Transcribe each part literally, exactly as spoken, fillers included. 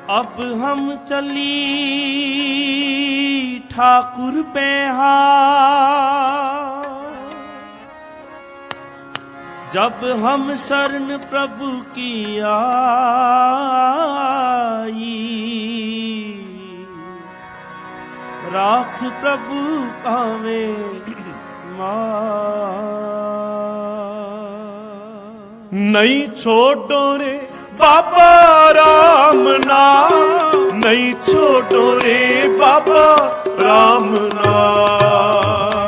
अब हम चली ठाकुर पे हा, जब हम शरण प्रभु की आई, राख प्रभु पावे नहीं छोड़ो रे बाबा राम नाम, नहीं छोड़ो रे बाबा राम नाम,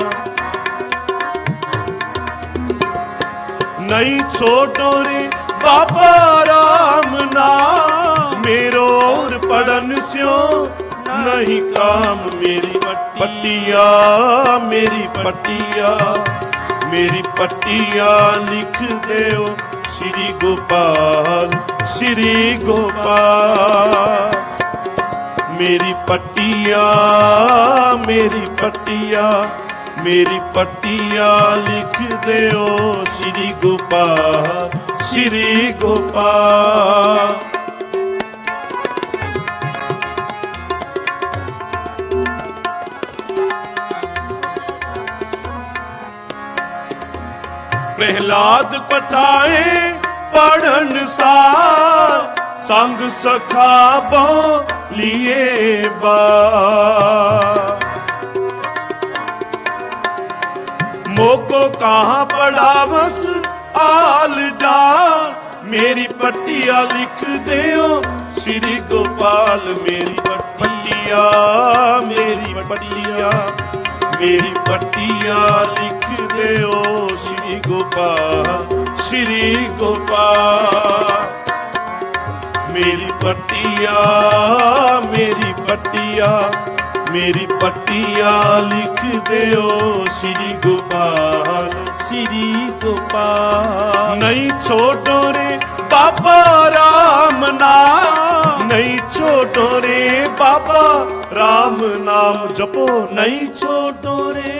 नहीं छोड़ो रे बाबा राम नाम, मेरो और पढ़न स्यो नहीं काम। मेरी पट्टिया मेरी पट्टिया मेरी पट्टिया लिख देओ श्री गोपाल श्री गोपाल। मेरी पट्टिया मेरी पट्टिया मेरी पट्टिया लिख देओ श्री गोपाल श्री गोपाल। प्रहलाद पठाए पढ़न सा, संग सखा बो लिए बा। मोको कहाँ पढ़ावस आल जा, मेरी पट्टिया लिख देओ श्री गोपाल। मेरी पट्टिया मेरी पट्टिया मेरी पट्टिया लिख देओ श्री गोपाल श्री गोपाल। मेरी पट्टिया मेरी पट्टिया मेरी पट्टिया लिख देओ श्री गोपाल श्री गोपाल। नहीं छोड़ो रे बाबा राम नाम, नहीं छोड़ो रे बाबा राम नाम जपो। नहीं छोड़ो रे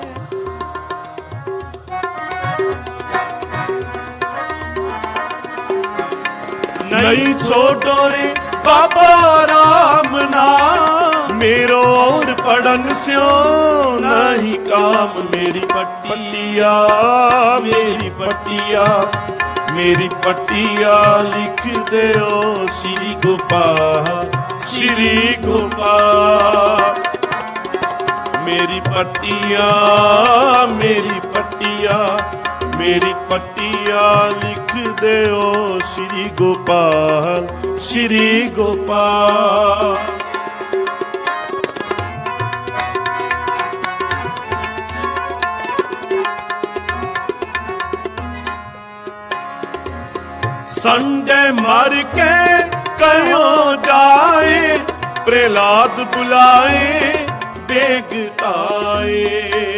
नहीं छोड़ो रे बाबा राम नाम, मेरो और पढ़न स्यो नहीं काम। मेरी पट्टिया मेरी पट्टिया मेरी पट्टिया लिख देओ श्री गोपाल श्री गोपाल। मेरी पट्टिया मेरी पट्टिया मेरी पट्टिया लिख देओ श्री गोपाल श्री गोपाल। संडे मर के कहो जाए, प्रहलाद बुलाए बेग आए।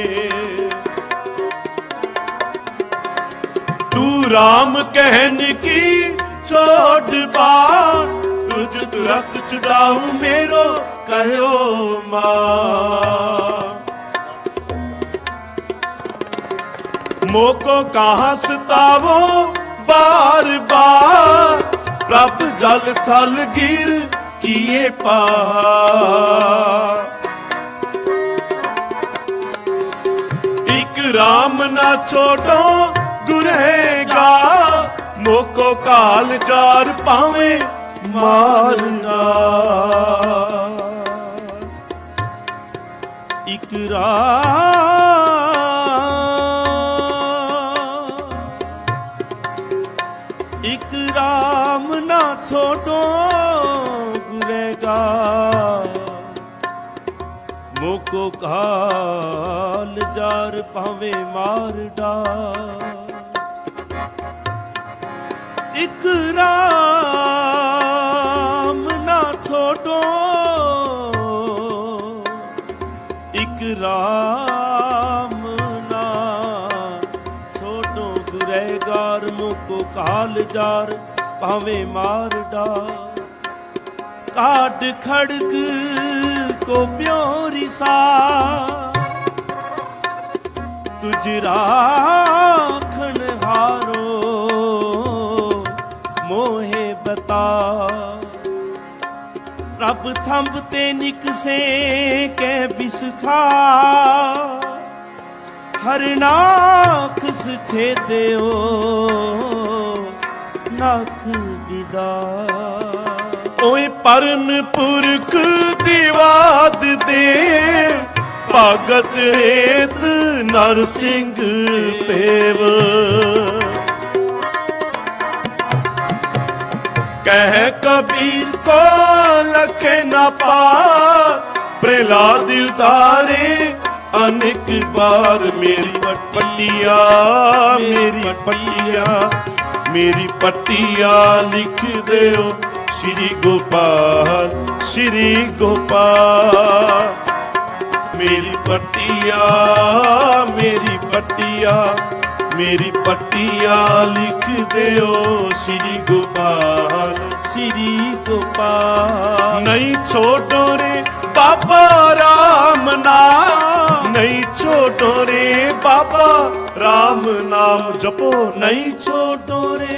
तू राम कहन की छोड़ बात, तुझ तुरक चुड़ाऊ मेरो कहो मां। मोको कहाँ सतावो बार बार, प्रभ जल थल गिर किए पार। एक राम ना छोड़ो गुरहेगा, मोको काल जार पावे मारना। एक राम एक राम ना छोड़ो गुरेगार, मोको काल जार पावे मार डार। एक राम ना छोड़ो एक राम ना छोड़ो गुरेगार, मोको काल जार पावे मार डार। काट खड़ग को प्योरी सा, तुझ राखन हारो मोहे बता। ਪ੍ਰਭ ਥੰਬ ਤੇ ਨਿਕਸੇ ਕੈ ਬਿਸਥਾ ਹਰਨਾਖ ਛੇਦਿਓ ਨਖ ਵਿਦਾ। ਓਏ ਪਰਨ ਪੁਰਖ ਦੀਵਾਦ ਦੇ ਭਗਤ ਹੇਤ ਨਰ ਸਿੰਘ ਪੇਵ। ਕਹਿ ਕਬੀਰ ਕੋ ਲਖੇ ਨਾ ਪਾਰ ਪ੍ਰਹਲਾਦ ਉਤਾਰੇ ਅਨੇਕ ਬਾਰ। ਮੇਰੀ ਪੱਟੀਆ ਮੇਰੀ ਪੱਟੀਆ ਮੇਰੀ ਪੱਟੀਆ ਲਿਖ ਦਿਓ ਸ਼੍ਰੀ ਗੋਪਾਲ ਸ਼੍ਰੀ ਗੋਪਾਲ। ਮੇਰੀ ਪੱਟੀਆ ਮੇਰੀ ਪੱਟੀਆ ਮੇਰੀ ਪੱਟੀਆ ਲਿਖ ਦਿਓ ਸ਼੍ਰੀ ਗੋਪਾਲ ਸ਼੍ਰੀ ਗੋਪਾਲ। ਨਹੀਂ ਛੋਟੋ ਰੇ ਬਾਬਾ ਰਾਮ ਨਾਮ ਨਹੀਂ ਛੋਟੋ ਰੇ ਬਾਬਾ ਰਾਮ ਨਾਮ ਜਪੋ ਨਹੀਂ ਛੋਟੋ ਰੇ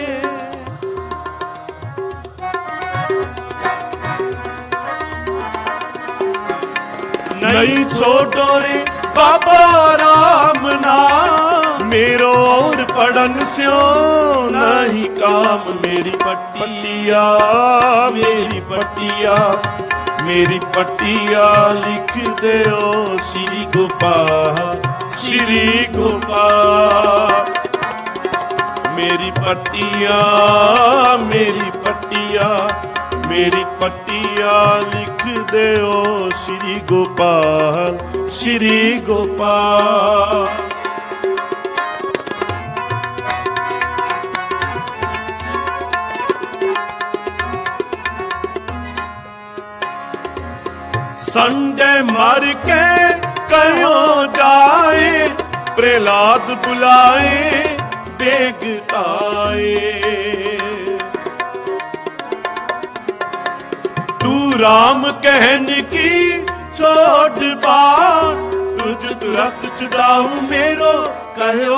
ਨਹੀਂ ਛੋਟੋ ਰੇ ਬਾਬਾ ਰਾਮ ਨਾਮ। मेरो और पढ़न स्यो नहीं काम। मेरी पट्टिया मेरी पट्टिया मेरी पट्टिया लिख दियो श्री गोपाल श्री गोपाल। मेरी पट्टिया मेरी पट्टिया मेरी पट्टिया लिख दियो श्री गोपाल श्री गोपाल। संडे मर के कहो जाए प्रहलाद बुलाए बेगताए। तू राम कहन की छोड़ बात तुझ तुरक चढ़ाऊं मेरो कहो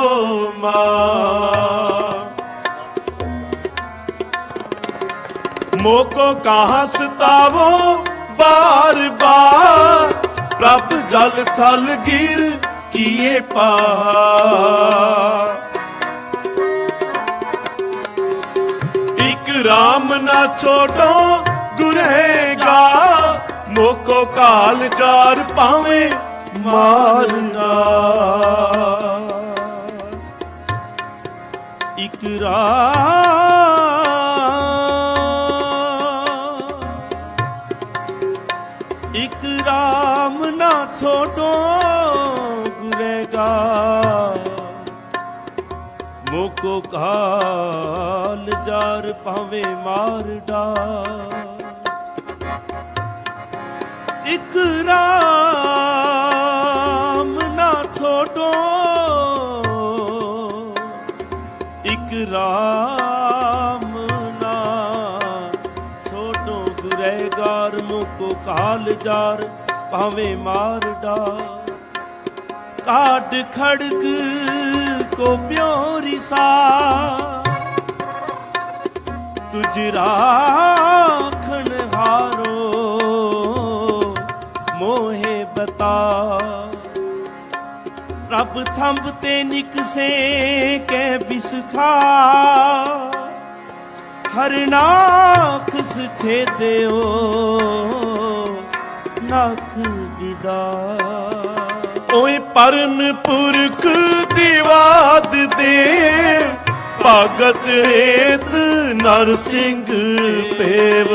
मां। मोको कहाँ सतावो बार बार प्रभ जल थल गिर किए पार। एक राम ना छोड़ो गुरहेगा मोको काल कार पावे मारना। एक राम एक राम ना छोड़ो गुरेगा मोको काल जार पावे मार डाल। एक राम ना छोड़ो एक राम ना छोड़ो गुरेगार मुको काल जार पावे मार डाल। काट खड़ग को प्योरी सा तुझ राखन हारो मोहे बता। रब थंब ते निकसे कै बिसथा हरनाख छेदयो नख विदा। ओए परन पुरख दिवाद दे भगत हेत नर सिंह पेव।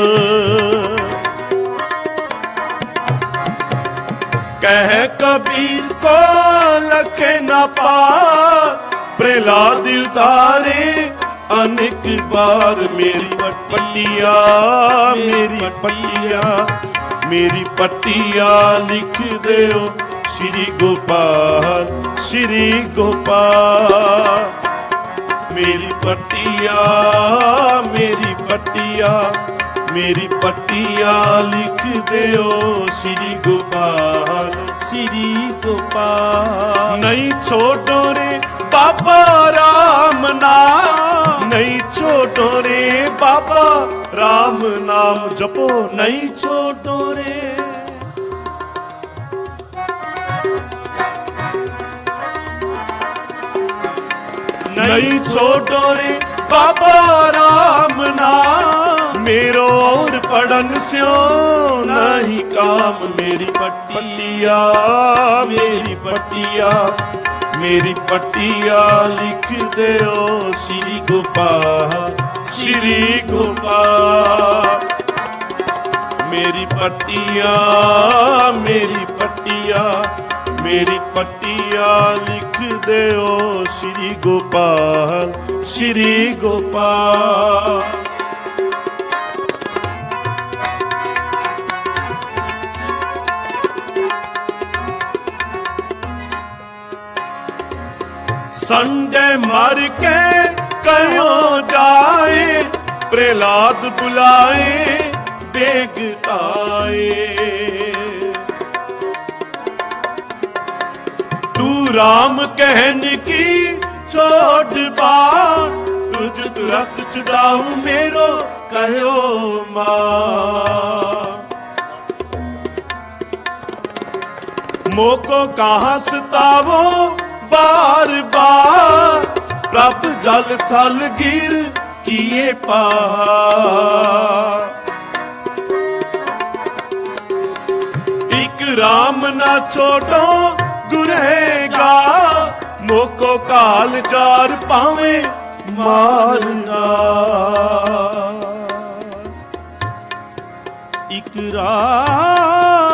कह कबीर को लखे न पार प्रहलाद उतारे अनेक बार। मेरी पट्टिया मेरी पट्टिया मेरी पट्टिया लिख दियो श्री गोपाल श्री गोपाल। मेरी पट्टिया मेरी पट्टिया मेरी पट्टिया लिख दियो श्री गोपाल श्री गोपाल। नहीं छोड़ो रे बाबा राम नाम नहीं छोड़ो रे बाबा राम नाम जपो नहीं छोड़ो रे। नहीं छोड़ो रे बाबा राम नाम मेरो और पढ़न स्यो नहीं काम। मेरी पट्टिया मेरी पट्टिया मेरी पट्टिया लिख दे ओ श्री गोपाल श्री गोपाल। मेरी पट्टिया मेरी पट्टिया मेरी पट्टिया लिख दे ओ श्री गोपाल श्री गोपाल। संडे मर के कहो जाए प्रहलाद बुलाए बेग आए। तू राम कहने की छोड़ बात तुझ तुरक छुड़ाऊं मेरो कहो मां। मोको कहाँ सतावो बार बार प्रभ जल थल गिर किए पार। एक राम ना छोड़ो गुरहेगा मोको काल जार पावे मारना। इकरार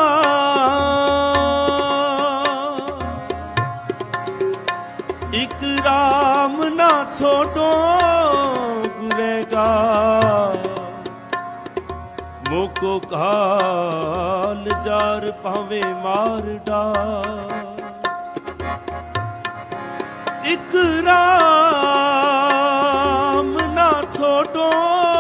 इक राम ना छोड़ो गुरेगा मोको काल जार पावे मार डाल। इक राम ना छोड़ो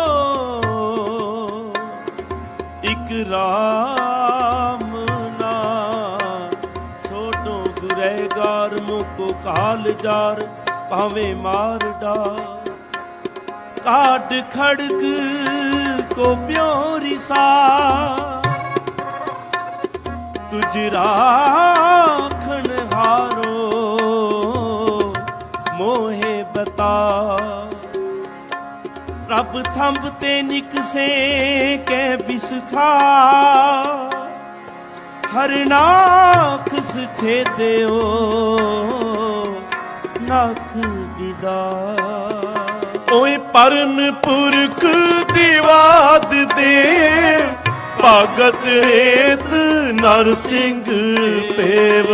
इक राम ना छोड़ो गुरेगार मुको काल जार पावे मार डाल। काट खड़ग को प्योरी सा तुझ राखण हारो मोहे बता। रब थंब ते निकसे के बिस्था हर नाख छेदे ओ नख विदा। ओए परन पुरख दिवाद दे भगत हेत नरसिंह पेव।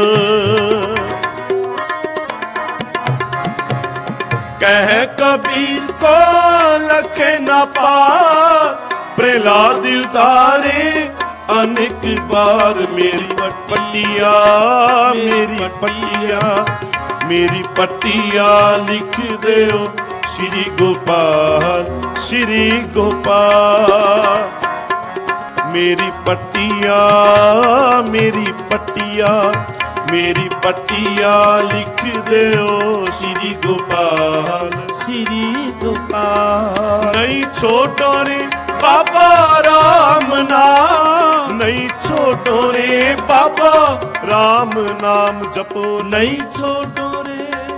कह कबीर को लखे न पार प्रहलाद दिलदारे अनेक बार। मेरी पट्टिया मेरी पट्टिया मेरी पट्टिया लिख दे ओ श्री गोपाल श्री गोपाल। मेरी पट्टिया मेरी पट्टिया मेरी पट्टिया लिख दे ओ श्री गोपाल श्री गोपाल। नहीं छोड़ो रे बाबा राम नाम नहीं छोड़ो रे बाबा राम नाम जपो नहीं छोड़ो रे।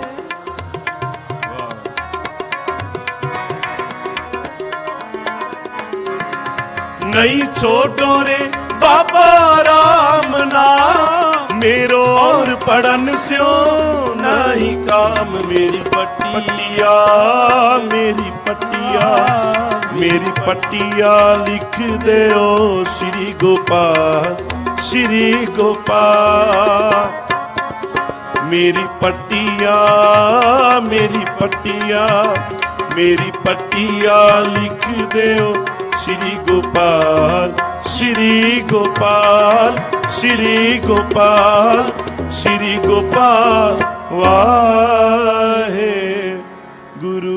नहीं छोड़ो रे बाबा राम नाम मेरो और पढ़न स्यो नहीं काम। मेरी पट्टिया मेरी पट्टिया मेरी पट्टिया लिख दे ओ श्री गोपाल श्री गोपाल। मेरी पट्टिया मेरी पट्टिया मेरी पट्टिया लिख दे ओ श्री गोपाल श्री गोपाल श्री गोपाल श्री गोपाल। वाहे गुरु